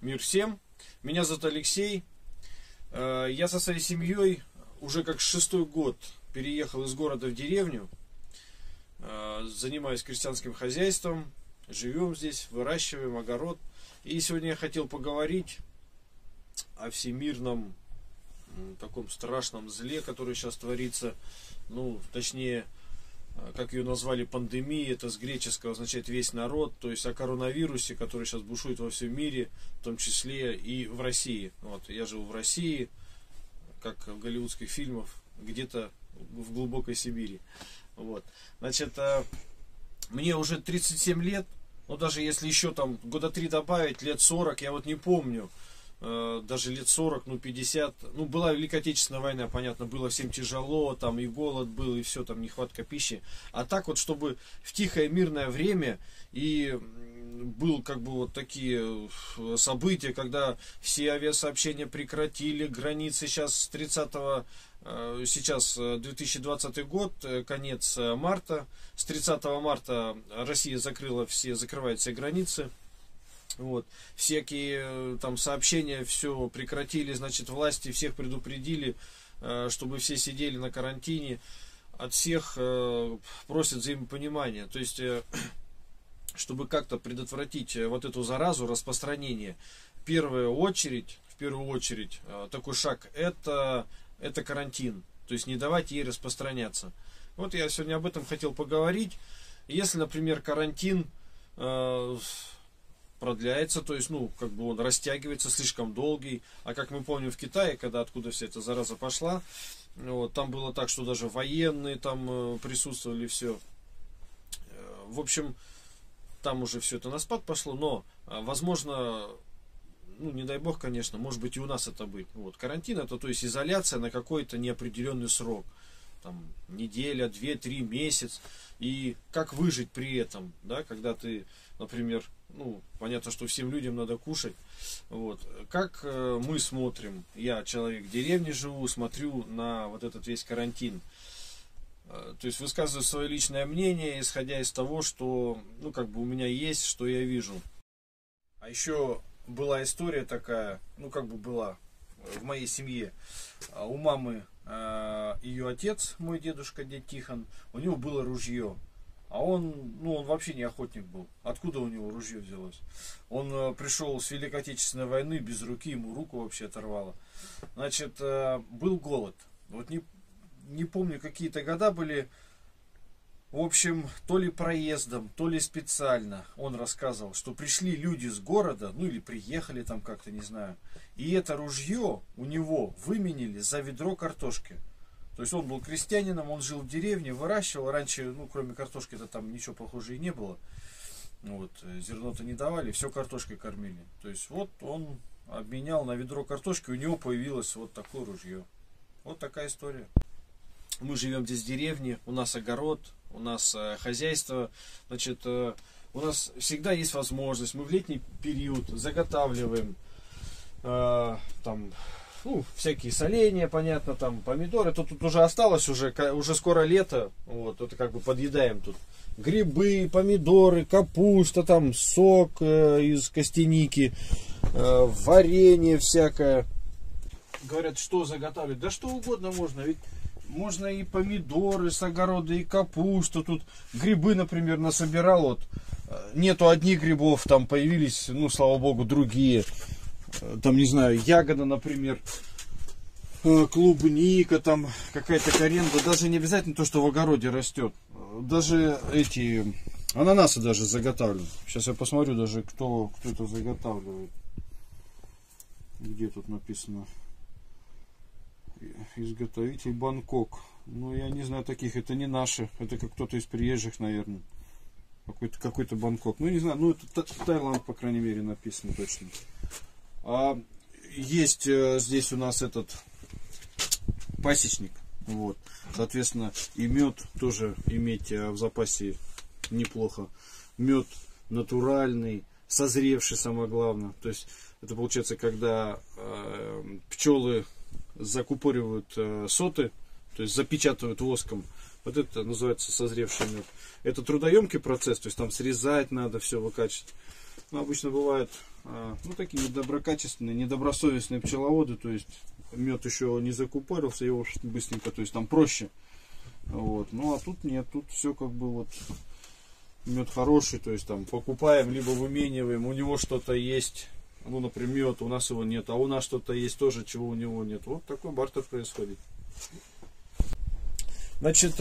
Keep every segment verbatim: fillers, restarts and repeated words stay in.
Мир всем. Меня зовут Алексей. Я со своей семьей уже как шестой год переехал из города в деревню. Занимаюсь крестьянским хозяйством. Живем здесь, выращиваем огород. И сегодня я хотел поговорить о всемирном таком страшном зле, которое сейчас творится. Ну, точнее, как ее назвали, пандемия, это с греческого означает весь народ, то есть о коронавирусе, который сейчас бушует во всем мире, в том числе и в России. Вот, я живу в России, как в голливудских фильмах, где-то в глубокой Сибири. Вот. Значит, мне уже тридцать семь лет, но даже если еще там года три добавить, лет сорок, я вот не помню, даже лет сорок, ну пятьдесят, ну была Великая Отечественная война, понятно, было всем тяжело, там и голод был, и все, там нехватка пищи. А так вот, чтобы в тихое мирное время и был как бы вот такие события, когда все авиасообщения прекратили, границы сейчас с тридцатого, сейчас две тысячи двадцатый год, конец марта, с тридцатого марта Россия закрыла все, закрывает все границы. Вот. Всякие там сообщения все прекратили, значит, власти всех предупредили, чтобы все сидели на карантине, от всех просят взаимопонимания. То есть, чтобы как-то предотвратить вот эту заразу, распространение, в первую очередь, в первую очередь, такой шаг, это, это карантин. То есть, не давать ей распространяться. Вот я сегодня об этом хотел поговорить. Если, например, карантин продляется, то есть, ну, как бы он растягивается, слишком долгий. А как мы помним в Китае, когда откуда вся эта зараза пошла, вот, там было так, что даже военные там присутствовали, все. В общем, там уже все это на спад пошло, но, возможно, ну, не дай бог, конечно, может быть и у нас это быть. Вот, карантин это, то есть, изоляция на какой-то неопределенный срок. Там, неделя, две, три, месяц. И как выжить при этом, да, когда ты, например, ну, понятно, что всем людям надо кушать. Вот. Как э, мы смотрим, я человек в деревне живу, смотрю на вот этот весь карантин. Э, то есть высказываю свое личное мнение, исходя из того, что, ну, как бы у меня есть, что я вижу. А еще была история такая, ну, как бы была в моей семье. У мамы э, ее отец, мой дедушка, дед Тихон, у него было ружье. А он, ну, он вообще не охотник был. Откуда у него ружье взялось? Он э, пришел с Великой Отечественной войны, без руки, ему руку вообще оторвало. Значит, э, был голод. Вот не, не помню, какие-то года были. В общем, то ли проездом, то ли специально он рассказывал, что пришли люди с города, ну или приехали там как-то, не знаю. И это ружье у него выменили за ведро картошки. То есть он был крестьянином, он жил в деревне, выращивал. Раньше, ну, кроме картошки-то там ничего похожего и не было. Вот, зерно-то не давали, все картошкой кормили. То есть вот он обменял на ведро картошки, у него появилось вот такое ружье. Вот такая история. Мы живем здесь в деревне, у нас огород, у нас э, хозяйство. Значит, э, у нас всегда есть возможность, мы в летний период заготавливаем э, там... Ну, всякие соленья, понятно, там помидоры. Тут, тут уже осталось, уже, уже скоро лето. Вот, это как бы подъедаем тут. Грибы, помидоры, капуста, там сок э, из костяники, э, варенье всякое. Говорят, что заготавливать? Да что угодно можно. Ведь можно и помидоры с огорода, и капусту. Тут грибы, например, насобирал. Вот. Нету одних грибов, там появились, ну, слава богу, другие. Там, не знаю, ягода, например, клубника, там какая-то коренда. Даже не обязательно то, что в огороде растет. Даже эти ананасы даже заготавливают. Сейчас я посмотрю даже, кто, кто это заготавливает. Где тут написано? Изготовитель Бангкок. Ну, я не знаю таких, это не наши. Это как кто-то из приезжих, наверное. Какой-то какой-то Бангкок. Ну, не знаю, ну, это Таиланд, по крайней мере, написано точно. А есть э, здесь у нас этот пасечник, вот, соответственно, и мед тоже иметь э, в запасе неплохо. Мед натуральный, созревший, самое главное. То есть это получается, когда э, пчелы закупоривают э, соты, то есть запечатывают воском, Вот это называется созревший мед. Это трудоемкий процесс, то есть там срезать надо, все выкачивать. Но обычно бывают ну, такие недоброкачественные, недобросовестные пчеловоды, то есть мед еще не закупорился, его быстренько, то есть там проще. Вот. Ну а тут нет, тут все как бы вот мед хороший, то есть там покупаем, либо вымениваем, у него что-то есть, ну, например, мед, у нас его нет, а у нас что-то есть тоже, чего у него нет. Вот такой бартер происходит. Значит,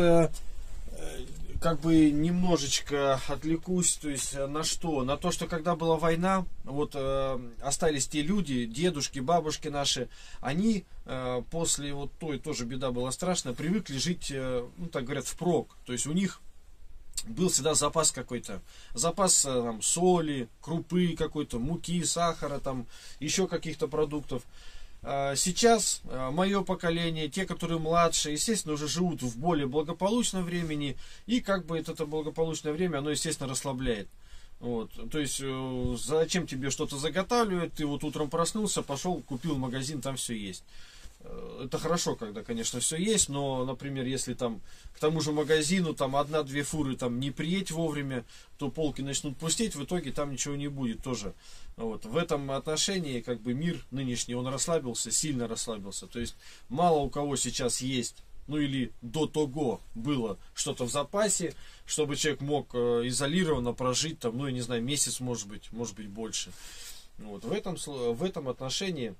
как бы немножечко отвлекусь, то есть на что? На то, что когда была война, вот э, остались те люди, дедушки, бабушки наши, они э, после вот той тоже беда была страшная, привыкли жить, э, ну так говорят, впрок. То есть у них был всегда запас какой-то, запас э, там, соли, крупы какой-то, муки, сахара, там еще каких-то продуктов. Сейчас мое поколение, те, которые младше, естественно, уже живут в более благополучном времени, и как бы это, это благополучное время, оно, естественно, расслабляет. Вот. То есть, зачем тебе что-то заготавливать, ты вот утром проснулся, пошел, купил магазин, там все есть. Это хорошо, когда, конечно, все есть, но, например, если там к тому же магазину там одна-две фуры там не приедь вовремя, то полки начнут пустеть, в итоге там ничего не будет тоже. Вот. В этом отношении как бы мир нынешний, он расслабился, сильно расслабился. То есть мало у кого сейчас есть, ну или до того было что-то в запасе, чтобы человек мог изолированно прожить там, ну я не знаю, месяц, может быть, может быть больше. Вот. В этом, в этом отношении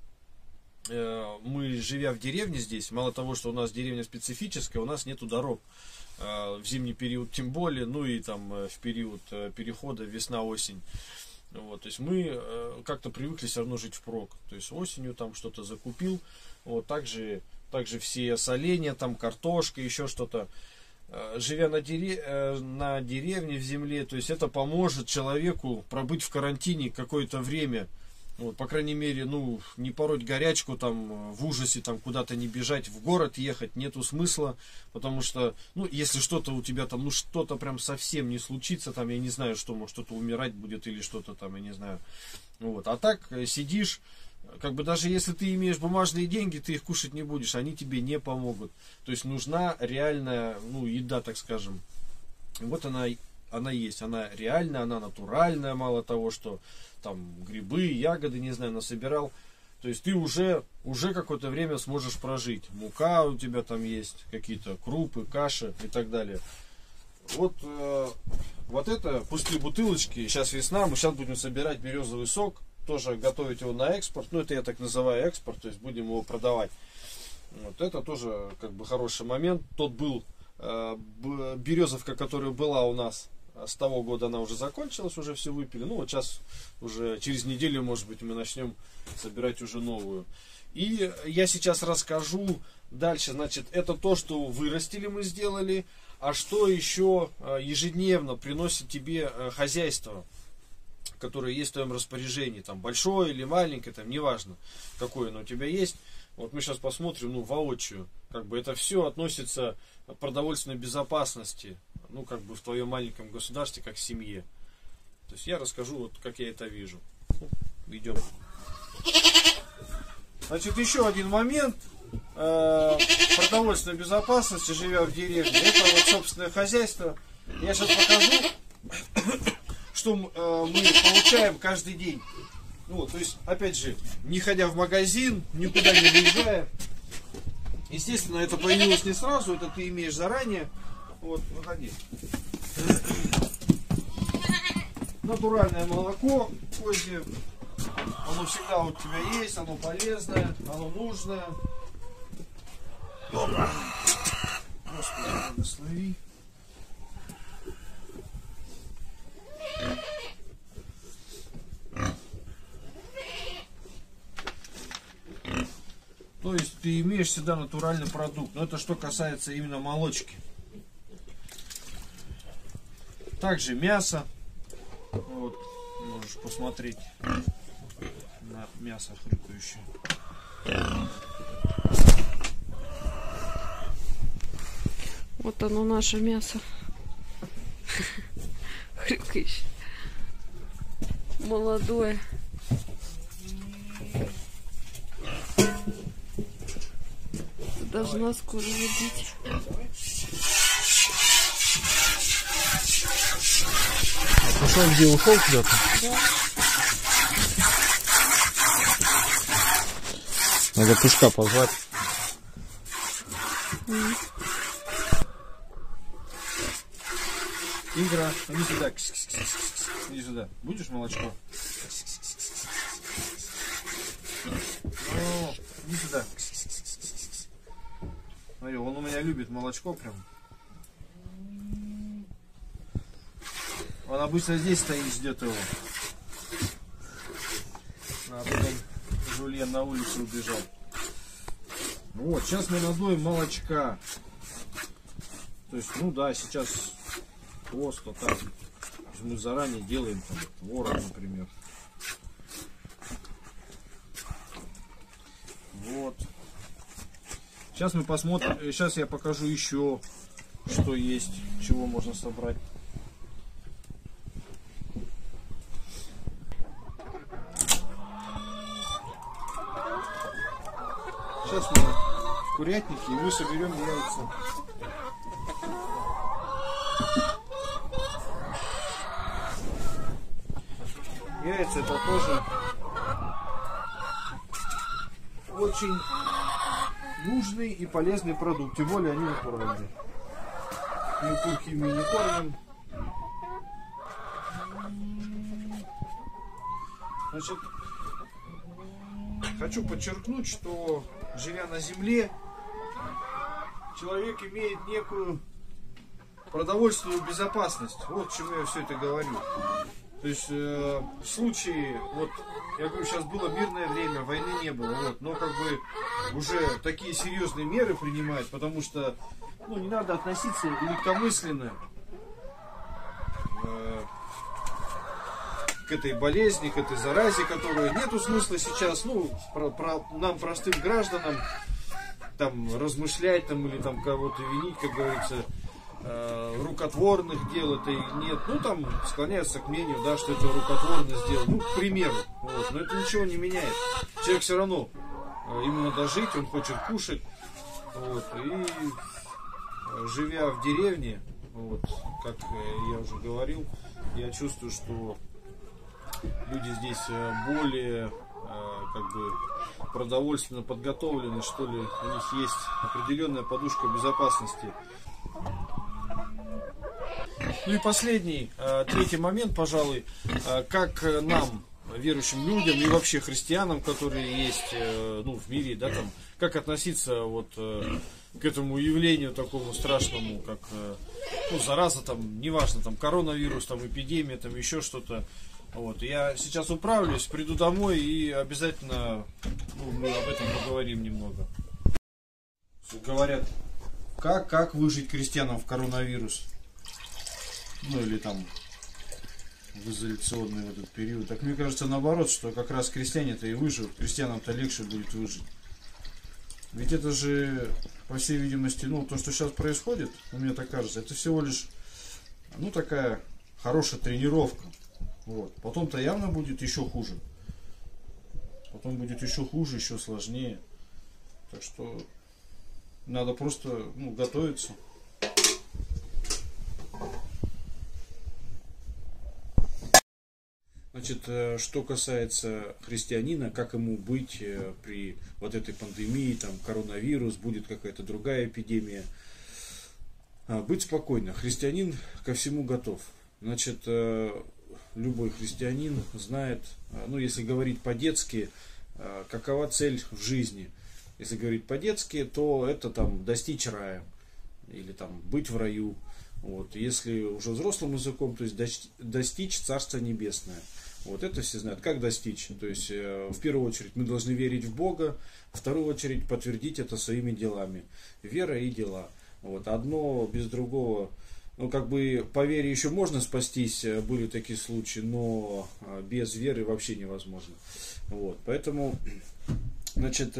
мы, живя в деревне здесь, мало того, что у нас деревня специфическая, у нас нету дорог. В зимний период тем более, ну и там в период перехода весна-осень. Вот, то есть мы как-то привыкли все равно жить впрок. То есть осенью там что-то закупил. Вот, также, также все соленья, там картошка, еще что-то. Живя на, дере... на деревне в земле, то есть это поможет человеку пробыть в карантине какое-то время. Вот, по крайней мере, ну, не пороть горячку, там, в ужасе, там, куда-то не бежать, в город ехать, нету смысла, потому что, ну, если что-то у тебя там, ну, что-то прям совсем не случится, там, я не знаю, что, может, что-то умирать будет или что-то там, я не знаю. Вот, а так сидишь, как бы даже если ты имеешь бумажные деньги, ты их кушать не будешь, они тебе не помогут. То есть нужна реальная, ну, еда, так скажем. Вот она, она есть, она реальная, она натуральная, мало того, что там грибы, ягоды, не знаю, насобирал. То есть ты уже, уже какое-то время сможешь прожить. Мука у тебя там есть, какие-то крупы, каши и так далее. Вот, э, вот это пустые бутылочки. Сейчас весна, мы сейчас будем собирать березовый сок. Тоже готовить его на экспорт. Ну, это я так называю экспорт, то есть будем его продавать. Вот это тоже как бы хороший момент. Тот был э, березовка, которая была у нас. С того года она уже закончилась, уже все выпили. Ну вот сейчас уже через неделю, может быть, мы начнем собирать уже новую. И я сейчас расскажу дальше. Значит, это то, что вырастили мы, сделали. А что еще ежедневно приносит тебе хозяйство, которое есть в твоем распоряжении. Там большое или маленькое, там неважно, какое оно у тебя есть. Вот мы сейчас посмотрим, ну, воочию. Как бы это все относится к продовольственной безопасности. Ну, как бы в твоем маленьком государстве, как в семье. То есть я расскажу, вот как я это вижу. Ну, идем. Значит, еще один момент э, продовольственной безопасности, живя в деревне. Это вот собственное хозяйство. Я сейчас покажу, что э, мы получаем каждый день. Ну, то есть, опять же, не ходя в магазин, никуда не выезжая. Естественно, это появилось не сразу, это ты имеешь заранее. Вот, выходи. Натуральное молоко козье. Оно всегда у тебя есть, оно полезное, оно нужное. Господи, благослови. То есть ты имеешь всегда натуральный продукт. Но это что касается именно молочки. Также мясо. Вот, можешь посмотреть на мясо хрюкающее. Вот оно, наше мясо. Хрюкающее. Молодое. Должна скоро родить. Ушел где? Ушел куда-то? Надо Пушка позвать. Mm. Игра, иди сюда. Иди сюда. Будешь молочко? О, иди сюда. Смотри, он у меня любит молочко прям. Он обычно здесь стоит, ждет его. А потом Жульен на улицу убежал. Вот, сейчас мы надуем молочка. То есть, ну да, сейчас просто так. Мы заранее делаем там творог, например. Вот. Сейчас мы посмотрим. Сейчас я покажу еще, что есть, чего можно собрать. Сейчас мы в курятнике, и мы соберем яйца. Яйца это тоже очень нужный и полезный продукт, тем более они натуральные. Мы кур химии не кормим. Значит, хочу подчеркнуть, что живя на земле, человек имеет некую продовольственную безопасность. Вот к чему я все это говорю. То есть э, в случае, вот я говорю, сейчас было мирное время, войны не было, вот, но как бы уже такие серьезные меры принимают, потому что ну, не надо относиться легкомысленно э, к этой болезни, к этой заразе, которой нету смысла сейчас, ну, про, про, нам, простым гражданам, там, размышлять там, или там кого-то винить, как говорится, э, рукотворных дел это нет. Ну, там склоняются к мнению, да, что это рукотворно сделано. Ну, к примеру. Вот. Но это ничего не меняет. Человек все равно, э, ему надо жить, он хочет кушать. Вот. И э, живя в деревне, вот, как э, я уже говорил, я чувствую, что люди здесь более как бы продовольственно подготовлены, что ли, у них есть определенная подушка безопасности. Ну и последний, третий момент, пожалуй, как нам, верующим людям и вообще христианам, которые есть, ну, в мире, да, там, как относиться вот к этому явлению такому страшному, как, ну, зараза, там, неважно, там, коронавирус, там, эпидемия, там, еще что-то. Вот, я сейчас управлюсь, приду домой и обязательно, ну, мы об этом поговорим немного. Говорят, как, как выжить крестьянам в коронавирус? Ну или там в изоляционный в этот период. Так мне кажется наоборот, что как раз крестьяне-то и выживут, крестьянам-то легче будет выжить. Ведь это же, по всей видимости, ну то, что сейчас происходит, мне так кажется, это всего лишь, ну такая хорошая тренировка. Вот. Потом-то явно будет еще хуже. Потом будет еще хуже, еще сложнее. Так что надо просто, ну, готовиться. Значит, что касается христианина, как ему быть при вот этой пандемии, там коронавирус, будет какая-то другая эпидемия. Быть спокойно. Христианин ко всему готов. Значит, любой христианин знает, ну, если говорить по-детски, какова цель в жизни. Если говорить по-детски, то это там достичь рая или там быть в раю. Вот. Если уже взрослым языком, то есть достичь Царства Небесное. Вот это все знают. Как достичь? То есть в первую очередь мы должны верить в Бога, в вторую очередь подтвердить это своими делами. Вера и дела. Вот. Одно без другого. Ну, как бы по вере еще можно спастись, были такие случаи, но без веры вообще невозможно. Вот, поэтому, значит,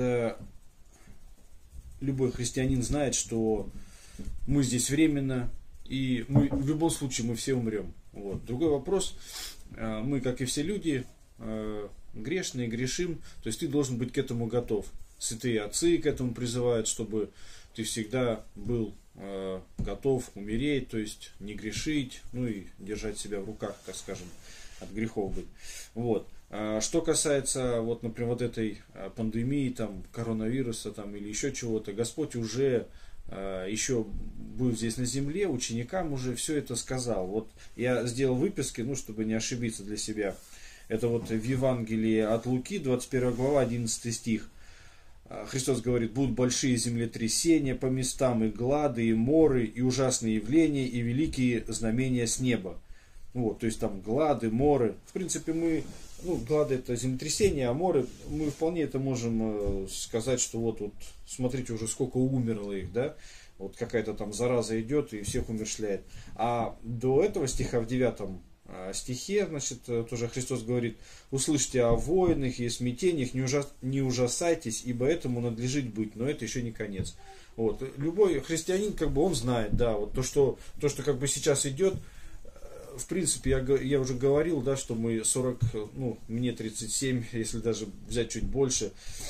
любой христианин знает, что мы здесь временно, и мы, в любом случае мы все умрем. Вот. Другой вопрос, мы, как и все люди, грешные, грешим, то есть ты должен быть к этому готов. Святые отцы к этому призывают, чтобы ты всегда был э, готов умереть, то есть не грешить, ну и держать себя в руках, так скажем, от грехов быть. Вот. А что касается, вот, например, вот этой пандемии, там, коронавируса, там, или еще чего-то, Господь уже э, еще был здесь на земле, ученикам уже все это сказал. Вот я сделал выписки, ну, чтобы не ошибиться для себя. Это вот в Евангелии от Луки, двадцать первая глава, одиннадцатый стих. Христос говорит: будут большие землетрясения по местам, и глады, и моры, и ужасные явления, и великие знамения с неба. Вот, то есть там глады, моры. В принципе, мы, ну, глады это землетрясения, а моры, мы вполне это можем сказать, что вот, вот смотрите уже сколько умерло их, да. Вот какая-то там зараза идет и всех умерщвляет. А до этого стиха в девятом стихе, значит, тоже Христос говорит: услышьте о войнах и смятениях, не, ужас, не ужасайтесь, ибо этому надлежит быть, но это еще не конец. Вот. Любой христианин, как бы, он знает, да, вот то, что, то, что как бы сейчас идет, в принципе, я, я уже говорил, да, что мы сорок, ну, мне тридцать семь, если даже взять чуть больше,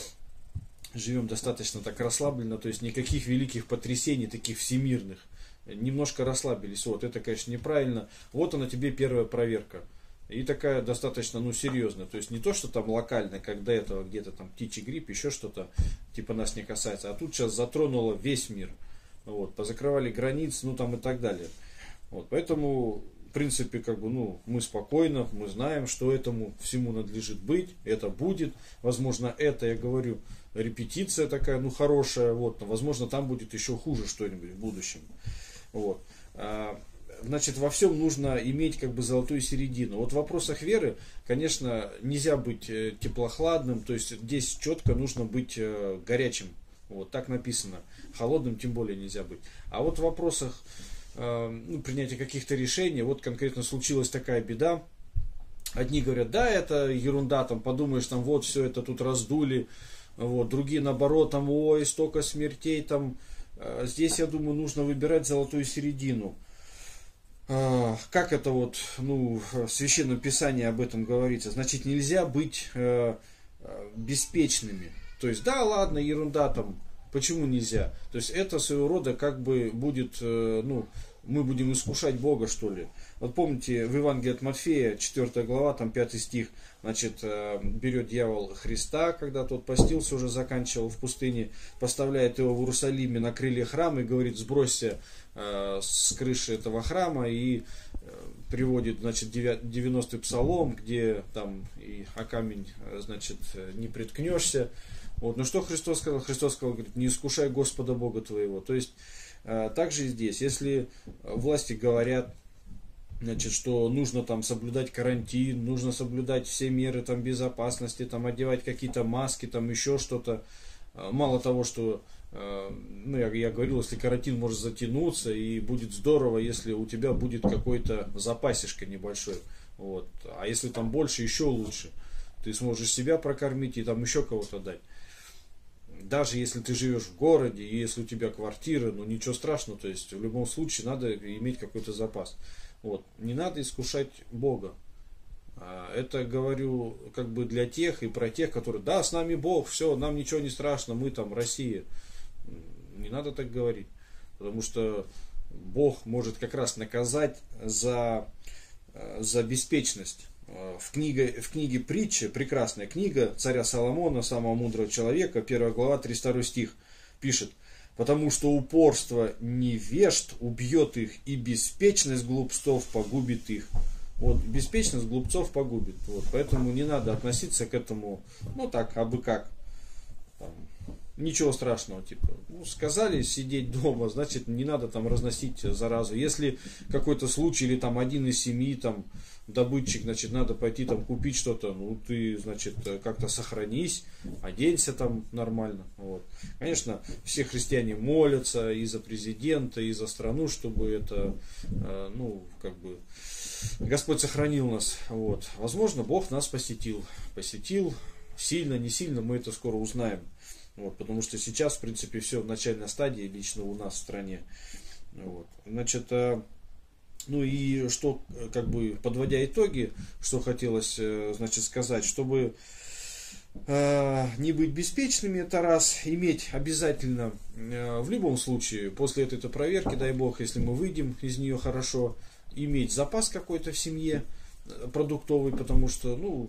живем достаточно так расслабленно, то есть никаких великих потрясений, таких всемирных. Немножко расслабились. Вот, это, конечно, неправильно. Вот она тебе первая проверка. И такая достаточно, ну, серьезная. То есть не то, что там локально, как до этого где-то там птичий грипп, еще что-то, типа нас не касается. А тут сейчас затронуло весь мир. Вот, позакрывали границы, ну, там и так далее. Вот, поэтому, в принципе, как бы, ну, мы спокойно, мы знаем, что этому всему надлежит быть. Это будет. Возможно, это, я говорю, репетиция такая, ну, хорошая. Вот, возможно, там будет еще хуже что-нибудь в будущем. Вот. Значит, во всем нужно иметь как бы золотую середину. Вот в вопросах веры, конечно, нельзя быть теплохладным, то есть здесь четко нужно быть горячим. Вот так написано. Холодным тем более нельзя быть. А вот в вопросах, ну, принятия каких-то решений, вот конкретно случилась такая беда. Одни говорят: да, это ерунда, там, подумаешь, там, вот все это тут раздули. Вот. Другие, наоборот, там, ой, столько смертей, там. Здесь, я думаю, нужно выбирать золотую середину. Как это вот, ну, в Священном Писании об этом говорится? Значит, нельзя быть беспечными. То есть, да, ладно, ерунда там. Почему нельзя? То есть, это своего рода как бы будет, ну, мы будем искушать Бога, что ли. Вот помните, в Евангелии от Матфея, четвёртая глава, там пятый стих, значит, берет дьявол Христа, когда тот постился, уже заканчивал в пустыне, поставляет его в Иерусалиме на крылья храма и говорит: сбросься с крыши этого храма, и приводит, значит, девяностый псалом, где там и о камень, значит, не приткнешься. Вот. Но что Христос сказал? Христос сказал, говорит: не искушай Господа Бога твоего. То есть, также и здесь, если власти говорят, значит, что нужно там соблюдать карантин, нужно соблюдать все меры там безопасности, там одевать какие-то маски, там еще что-то. Мало того, что, ну, я, я говорил, если карантин может затянуться, и будет здорово, если у тебя будет какой-то запасишка небольшой. Вот. А если там больше, еще лучше. Ты сможешь себя прокормить и там еще кого-то дать. Даже если ты живешь в городе, и если у тебя квартира, ну ничего страшного, то есть в любом случае надо иметь какой-то запас. Вот. Не надо искушать Бога. Это говорю как бы для тех и про тех, которые: да, с нами Бог, все, нам ничего не страшно, мы там Россия. Не надо так говорить, потому что Бог может как раз наказать за, за беспечность. В книге, в книге Притчи, прекрасная книга царя Соломона, самого мудрого человека, первая глава, тридцать второй стих, пишет: потому что упорство невежд убьет их, и беспечность глупцов погубит их. Вот, беспечность глупцов погубит. Вот, поэтому не надо относиться к этому, ну так, абы как. Там, ничего страшного, типа, ну, сказали сидеть дома, значит, не надо там разносить заразу. Если какой-то случай, или там один из семьи, там, добытчик, значит, надо пойти там купить что-то, ну, ты, значит, как-то сохранись, оденься там нормально. Вот. Конечно, все христиане молятся и за президента, и за страну, чтобы это, ну, как бы, Господь сохранил нас. Вот. Возможно, Бог нас посетил. Посетил сильно, не сильно, мы это скоро узнаем. Вот, потому что сейчас, в принципе, все в начальной стадии лично у нас в стране. Вот. Значит, ну и что, как бы, подводя итоги, что хотелось, значит, сказать, чтобы э, не быть беспечными, это раз. Иметь обязательно, э, в любом случае, после этой проверки, дай бог, если мы выйдем из нее хорошо, иметь запас какой-то в семье продуктовый, потому что, ну,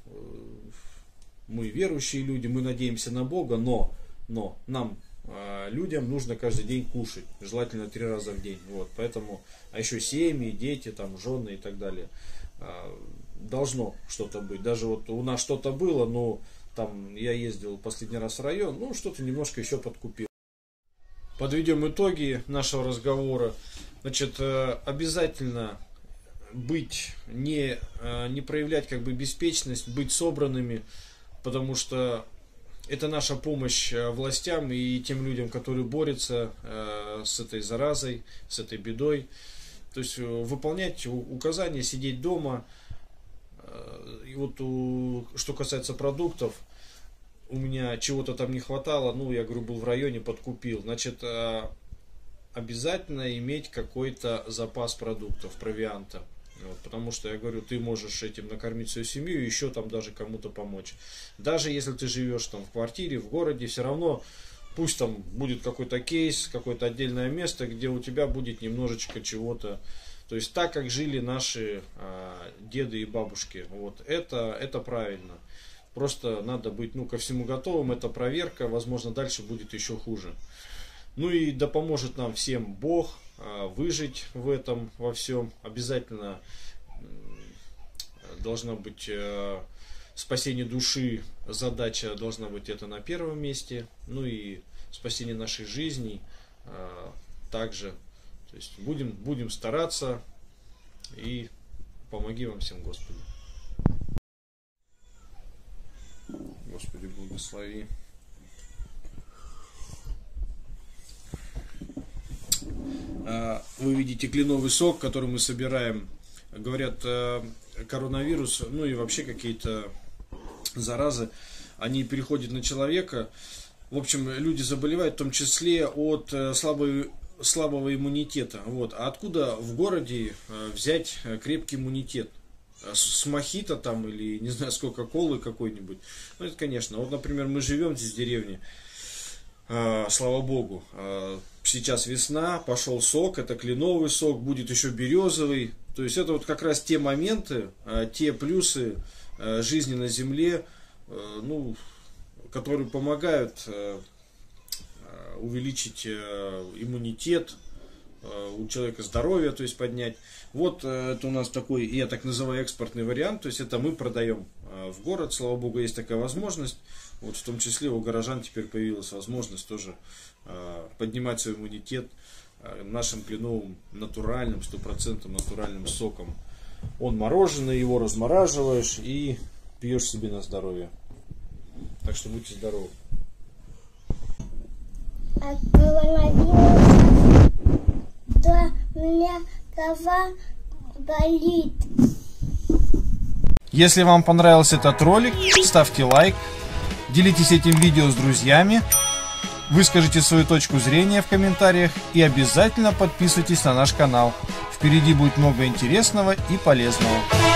мы верующие люди, мы надеемся на Бога, но, но нам, людям, нужно каждый день кушать, желательно три раза в день, вот, поэтому, а еще семьи, дети, там, жены и так далее, должно что-то быть, даже вот у нас что-то было, но там я ездил последний раз в район, ну, что-то немножко еще подкупил. Подведем итоги нашего разговора. Значит, обязательно быть, не, не проявлять как бы беспечность, быть собранными, потому что это наша помощь властям и тем людям, которые борются с этой заразой, с этой бедой. То есть выполнять указания, сидеть дома. И вот у, что касается продуктов, у меня чего-то там не хватало, ну, я говорю, был в районе, подкупил. Значит, обязательно иметь какой-то запас продуктов, провианта. Вот, потому что, я говорю, ты можешь этим накормить свою семью и еще там даже кому-то помочь. Даже если ты живешь там в квартире, в городе, все равно пусть там будет какой-то кейс, какое-то отдельное место, где у тебя будет немножечко чего-то. То есть так, как жили наши а, деды и бабушки. Вот, это, это правильно. Просто надо быть, ну, ко всему готовым. Это проверка, возможно, дальше будет еще хуже. Ну и да поможет нам всем Бог выжить в этом во всем. Обязательно должна быть спасение души, задача должна быть это на первом месте. Ну и спасение нашей жизни также. То есть будем, будем стараться, и помоги вам всем, Господи. Господи, благослови. Вы видите кленовый сок, который мы собираем. Говорят, коронавирус, ну и вообще какие-то заразы, они переходят на человека. В общем, люди заболевают в том числе от слабой, слабого иммунитета. Вот. А откуда в городе взять крепкий иммунитет? С мохито там или не знаю, с кока-колы какой-нибудь. Ну это, конечно. Вот, например, мы живем здесь в деревне. Слава Богу, сейчас весна, пошел сок, это кленовый сок, будет еще березовый. То есть это вот как раз те моменты, те плюсы жизни на земле, ну, которые помогают увеличить иммунитет у человека, здоровье, то есть поднять. Вот это у нас такой, я так называю, экспортный вариант, то есть это мы продаем в город, слава Богу, есть такая возможность. Вот в том числе у горожан теперь появилась возможность тоже э, поднимать свой иммунитет э, нашим кленовым натуральным, стопроцентным натуральным соком. Он мороженый, его размораживаешь и пьешь себе на здоровье. Так что будьте здоровы. От коронавируса, да, у меня голова болит. Если вам понравился этот ролик, ставьте лайк. Делитесь этим видео с друзьями, выскажите свою точку зрения в комментариях и обязательно подписывайтесь на наш канал. Впереди будет много интересного и полезного.